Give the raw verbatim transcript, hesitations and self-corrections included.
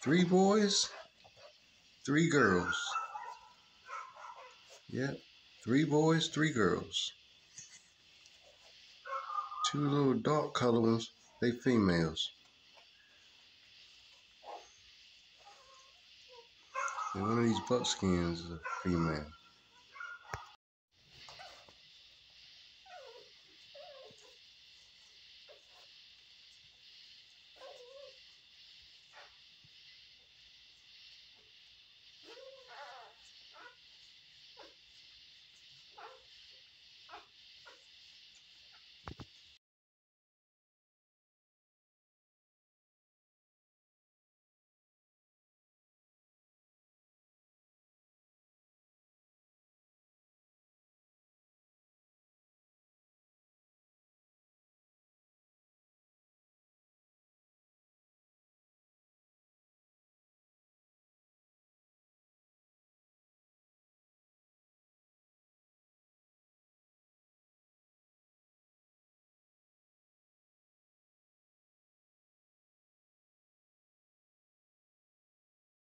Three boys, three girls. Yep, three boys, three girls. Two little dark color ones, they females. And one of these buckskins is a female.